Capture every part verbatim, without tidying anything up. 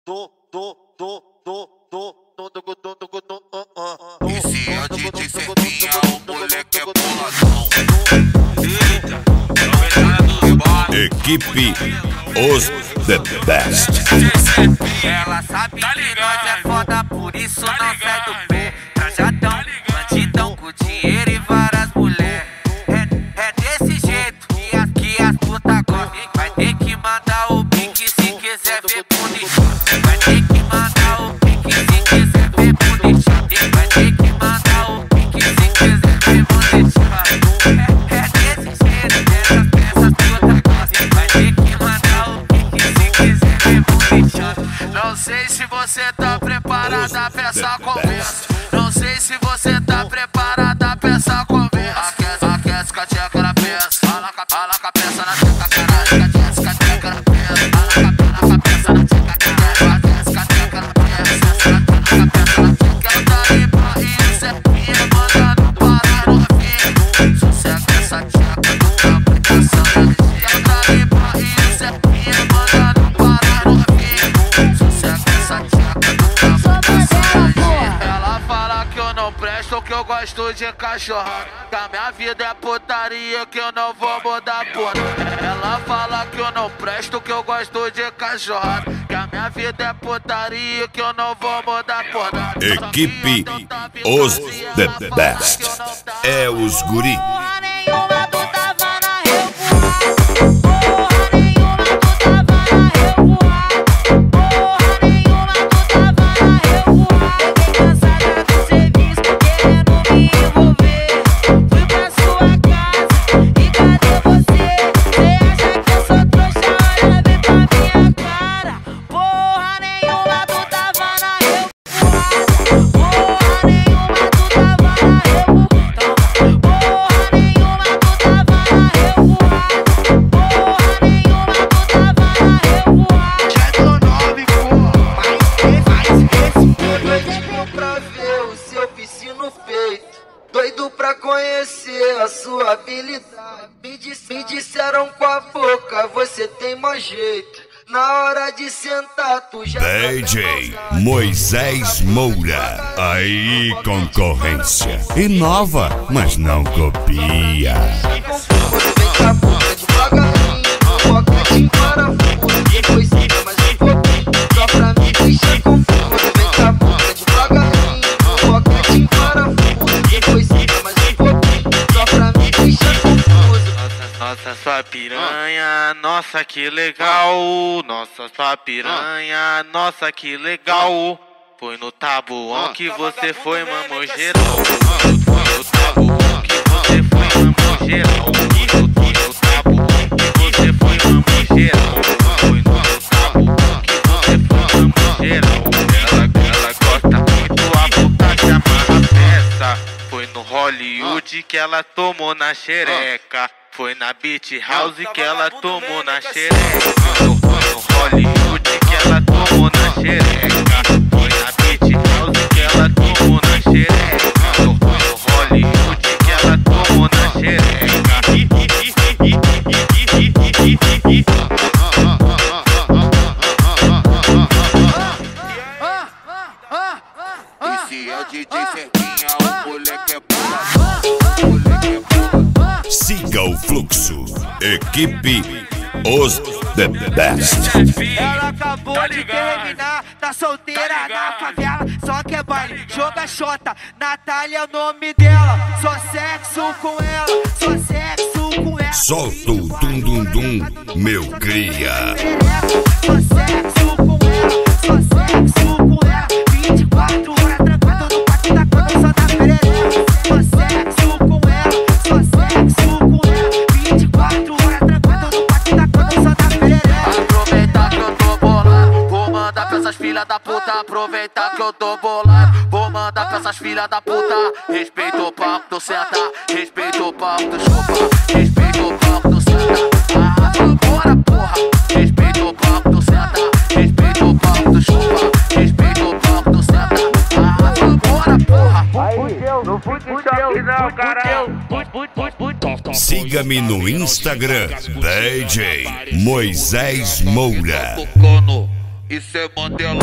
Esse é o D J Serpinha, o moleque é boladão. Eita, aproveitando do rebote. Equipe Os The Best. Ela sabe que nós é foda, por isso não sai do pé. Trajadão, bandidão com dinheiro e várias mulheres. É, é desse jeito que as, que as puta gostam. Vai ter que mandar o pique se quiser ver bonito. Vai ter que mandar o pique se quiser ver bonito. Vai ter que mandar o pique se quiser ver bonito. É, é desse jeito que essas peças puta gostam. Vai ter que mandar o pique se quiser ver bonito. Não sei se você tá preparada pra essa conversa. Não sei se você tá preparada pra essa conversa. Aquece, aquece com a tcheca na peça. Fala com a peça na tcheca, caralho. Aquece com a tcheca na peça. Fala com a peça na tcheca, caralho. Aquece com a tcheca na peça. Fala com a peça na tcheca. Ela tá limpa e isso é pinha. Mandando parar no fim. Sossega essa tcheca do campo e caçando. Ela tá limpa e isso é pinha. Mandando parar no fim. Sossega essa tcheca do campo e caçando. Ela fala que eu não presto, que eu gosto de cachorrada. Que a minha vida é putaria, que eu não vou mudar porra. Ela fala que eu não presto, que eu gosto de cachorrada. Que a minha vida é putaria, que eu não vou mudar porra. Equipe Os The Best. É os guri. Porra nenhuma, tu tava na revoada. Porra nenhuma, tu tava na revoada. Porra nenhuma, tu tava na revoada. Fiquei cansada do serviço, querendo me envolver. Fui pra sua casa e cadê você? Cê acha que eu sou trouxa? Olha bem pra minha cara. Porra nenhuma, tu tava na revoada. Porra nenhuma, tu tava na revoada. Porra nenhuma, tu tava na revoada. Porra nenhuma, tu tava na revoada. Já tô nove, porra, mas faz esse doido pra ver o seu piscino feito. Doido pra conhecer a sua habilidade. Me, dis me disseram com a boca, você tem mó jeito. Na hora de sentar, tu já D J Moisés Moura. Aí, concorrência. Inova, mas não copia. vem com a boca devagarinho, foca de parafuso. Depois fica mais um pouquinho, só pra me deixar confuso. Vem com a boca devagarinho, foca de parafuso. Depois fica mais um pouquinho, só pra me deixar confuso. Nossa, sua piranha, nossa que legal. Nossa, sua piranha, nossa que legal. Foi no tabuão que você foi, mamou geral. Foi no tabuão que você foi, mamou geral. Foi no tabuão que você foi, mamou geral. Foi no tabuão que você foi, mamou geral. Ela, ela gosta muito, a puta que amarra a peça. Foi no Hollywood que ela tomou na xereca. Foi na Beach House que ela tomou na xereca. No, no Hollywood que ela tomou na xereca. Foi na Beach House que ela tomou na xereca. No, no Hollywood que ela tomou na xereca. Esse é o D J Serpinha, o moleque é boladão. O moleque é boladão. Siga o fluxo. Equipe Os The Best. Ela acabou de terminar, tá solteira na favela, só que é baile, joga xota. Natália é o nome dela, só sexo com ela, só sexo com ela. Solta o dum dum dum, meu cria. Só sexo com ela, só sexo com ela. vinte e quatro horas trancado no quarto da cama, só na perereca. Só sexo com ela, só sexo com ela. vinte e quatro horas trancado no quarto da cama, só na perereca. Aproveitar que eu tô bolado, vou mandar pra essas filhas da puta. Aproveitar que eu tô bolado, vou mandar pra essas filhas da puta. Respeita o palco do senta, respeita o palco do chupa, respeita o palco do senta. Ah, vambora, porra. Respeita o palco do senta, respeita o palco do chupa, respeita o palco do senta. Ah, vambora, porra. Não fui de choque não, caralho. Siga-me no Instagram, D J Moisés Moura. Cono, isso é mandelão.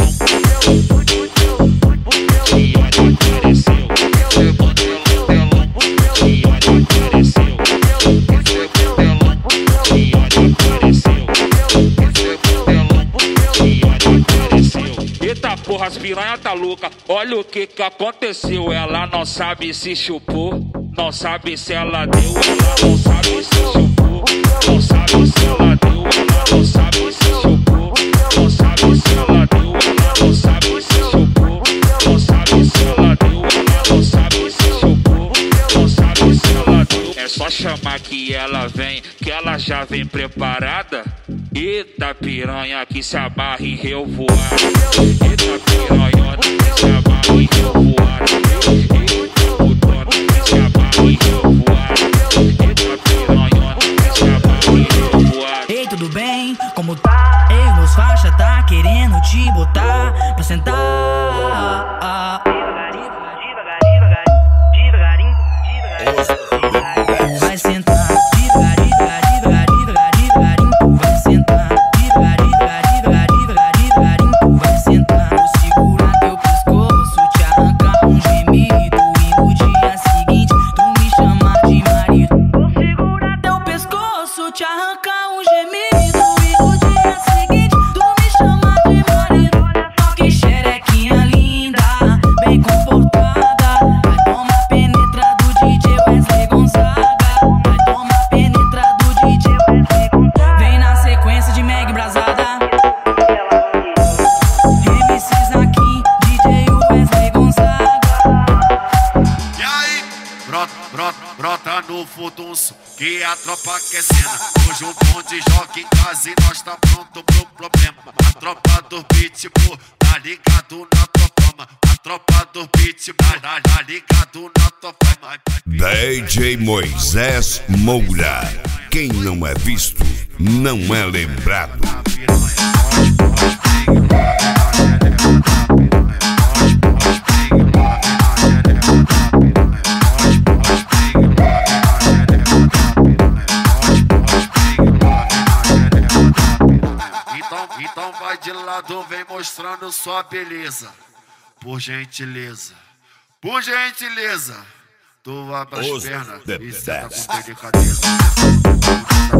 E olha apareceu. Isso é mandelão. E olha apareceu. Isso é mandelão. E olha apareceu. Isso é mandelão. E olha apareceu. Eita porra, as piranha tá louca. Olha o que que aconteceu. Ela não sabe se chupou, não sabe se ela deu. Ela não sabe se chupou, não sabe se ela deu. Ela não sabe se chupou, não sabe se ela deu. Ela não sabe se chupou, não sabe se ela deu. Ela não sabe se chupou, não sabe se ela deu. É só chamar que ela vem, que ela já vem preparada. Eita piranha que se abarra em revoar. Eita piranha que se abarra em revoar. Eita putona que se abarra em revoar. Eita piranha que se abarra em revoar. Ei, tudo bem? Como tá? Ei, meus faixa tá querendo te botar pra sentar. Vai sentar, devagarinho, devagarinho, devagarinho, tu vai sentar. Devagarinho, devagarinho, devagarinho, tu vai sentar. Vou segurar teu pescoço, te arrancar um gemido. E no dia seguinte tu me chamar de marido. Vou segurar teu pescoço, te arrancar um gemido. E no dia seguinte tu me chamar de marido. Olha só que xerequinha linda, bem comportada. Vai tomar penetra do D J Wesley Gonzaga. Vai tomar penetra do D J Wesley Gonzaga. Vem na sequência de mega embrasada. M Cs aqui, D J Wesley Gonzaga. E aí, brota, brota, brota no furdunço, que a tropa quer cena. Hoje o bonde joga em casa e nós tá pronto pro problema. A tropa do pitbull tá ligado na tua forma. A tropa do pitbull tá, tá ligado na tua forma. D J Moisés Moura. Quem não é visto, não é lembrado. Então, então vai de lado, vem mostrando sua beleza. Por gentileza, por gentileza, tu abre as Os pernas the e senta best. com delicadeza.